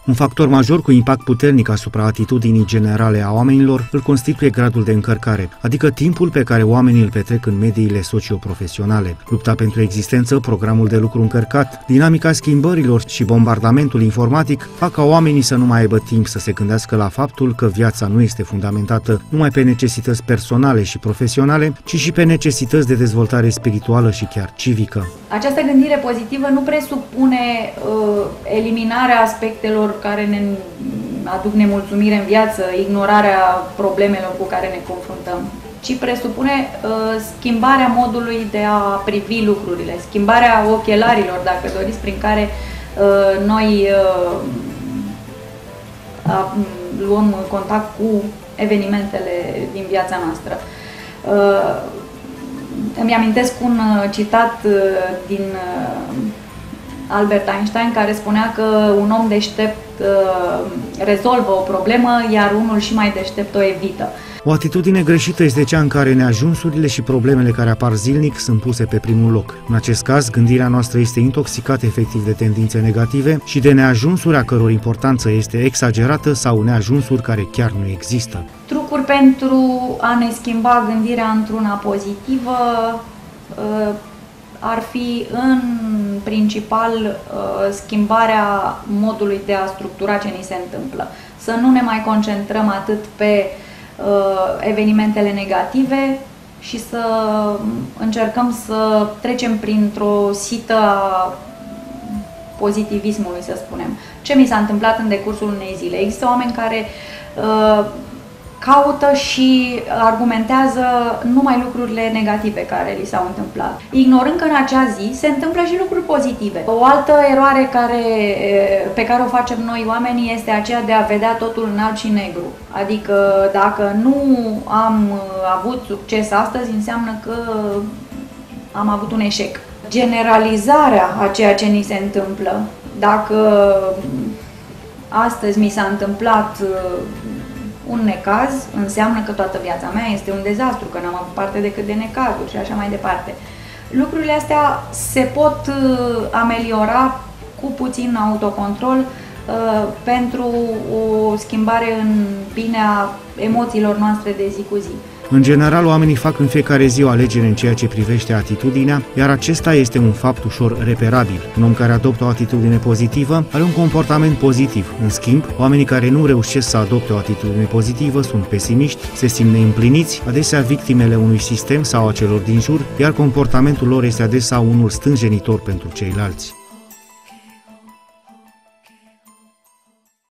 Un factor major cu impact puternic asupra atitudinii generale a oamenilor îl constituie gradul de încărcare, adică timpul pe care oamenii îl petrec în mediile socioprofesionale. Lupta pentru existență, programul de lucru încărcat, dinamica schimbărilor și bombardamentul informatic fac ca oamenii să nu mai aibă timp să se gândească la faptul că viața nu este fundamentată numai pe necesități personale și profesionale, ci și pe necesități de dezvoltare spirituală și chiar civică. Această gândire pozitivă nu presupune eliminarea aspectelor care ne aduc nemulțumire în viață, ignorarea problemelor cu care ne confruntăm, ci presupune schimbarea modului de a privi lucrurile, schimbarea ochelarilor, dacă doriți, prin care noi luăm contact cu evenimentele din viața noastră. Îmi amintesc un citat din Albert Einstein care spunea că un om deștept rezolvă o problemă, iar unul și mai deștept o evită. O atitudine greșită este cea în care neajunsurile și problemele care apar zilnic sunt puse pe primul loc. În acest caz, gândirea noastră este intoxicată efectiv de tendințe negative și de neajunsuri a căror importanță este exagerată sau neajunsuri care chiar nu există. Trucuri pentru a ne schimba gândirea într-una pozitivă ar fi în principal schimbarea modului de a structura ce ni se întâmplă. Să nu ne mai concentrăm atât pe evenimentele negative și să încercăm să trecem printr-o sită a pozitivismului, să spunem. Ce mi s-a întâmplat în decursul unei zile? Există oameni care caută și argumentează numai lucrurile negative care li s-au întâmplat, ignorând că în acea zi se întâmplă și lucruri pozitive. O altă eroare pe care o facem noi oamenii este aceea de a vedea totul în alb și negru. Adică dacă nu am avut succes astăzi, înseamnă că am avut un eșec. Generalizarea a ceea ce ni se întâmplă, dacă astăzi mi s-a întâmplat un necaz, înseamnă că toată viața mea este un dezastru, că n-am avut parte decât de necazuri și așa mai departe. Lucrurile astea se pot ameliora cu puțin autocontrol pentru o schimbare în bine a emoțiilor noastre de zi cu zi. În general, oamenii fac în fiecare zi o alegere în ceea ce privește atitudinea, iar acesta este un fapt ușor reperabil. Un om care adoptă o atitudine pozitivă are un comportament pozitiv. În schimb, oamenii care nu reușesc să adopte o atitudine pozitivă sunt pesimiști, se simt neîmpliniți, adesea victimele unui sistem sau a celor din jur, iar comportamentul lor este adesea unul stânjenitor pentru ceilalți.